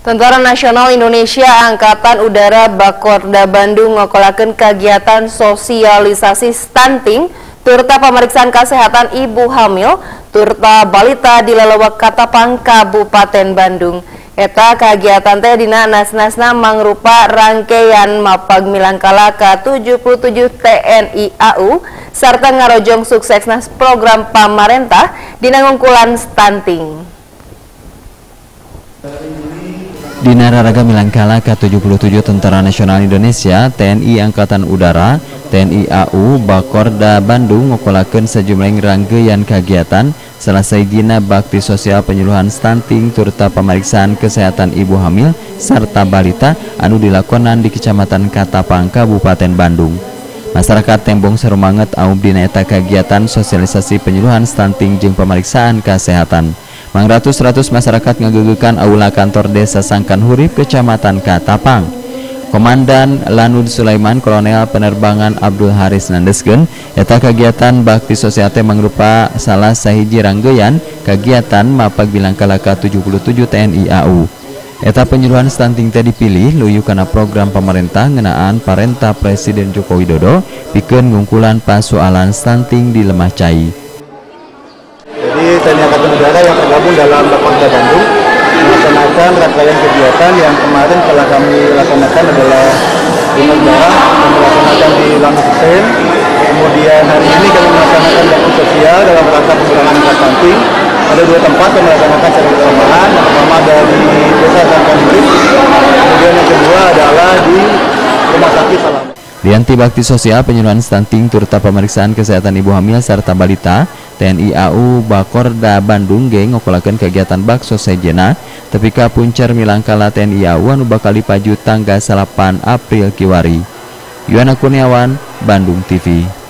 Tentara Nasional Indonesia Angkatan Udara Bakorda Bandung ngokolakeun kagiatan sosialisasi stunting turta pemeriksaan kesehatan ibu hamil turta balita di Lelewek Katapang Kabupaten Bandung. Eta kagiatan teh dina nas-nasna mangrupa rangkaian mapag milangkala ke-77 TNI AU sarta ngarojong suksesna program pamarentah dina ngungkulan stunting. Dina raraga milangkala ke-77 Tentara Nasional Indonesia, TNI Angkatan Udara, TNI AU, Bakorda Bandung ngokolakeun sejumlah rangkaian kagiatan salah sahijina bakti sosial penyuluhan stunting turta pemeriksaan kesehatan ibu hamil sarta balita anu dilakonan di Kecamatan Katapang Kabupaten Bandung. Masyarakat tembong sarumanget aum dina eta kagiatan sosialisasi penyuluhan stunting jeung pemeriksaan kesehatan. Ratus masyarakat ngagegekan aula kantor desa Sangkan Hurip Kecamatan Katapang. Komandan Lanud Sulaiman Kolonel Penerbangan Abdul Haris nandeskeun eta kagiatan bakti sosial teh mangrupa salah sahiji rangkaian kagiatan mapag bilangkala ke-77 TNI AU. Eta penyuluhan stunting teh dipilih luyu kana program pemerintah ngeunaan parentah Presiden Joko Widodo pikeun ngungkulan pasoalan stunting di Lemah Cai. Jadi TNI Angkatan Udara yang tergabung dalam Bakorda Bandung melaksanakan rangkaian kegiatan yang kemarin telah kami laksanakan adalah di Negara, kami laksanakan di Langsung. Kemudian hari ini kami melaksanakan bakti sosial dalam rangka pengurangan angka stunting. Ada dua tempat yang melaksanakan secara bersamaan. Yang pertama ada di Desa Sangkan Hurip, kemudian yang kedua adalah di Rumah Sakit Salam. Lianti bakti sosial penyuluhan stunting turta pemeriksaan kesehatan ibu hamil serta balita, TNI AU Bakorda Bandung geng ngokolakeun kegiatan bakso sejena tepi ka puncer milangkala TNI AU anu bakal dipaju tanggal 8 April kiwari. Yuana Kurniawan, Bandung TV.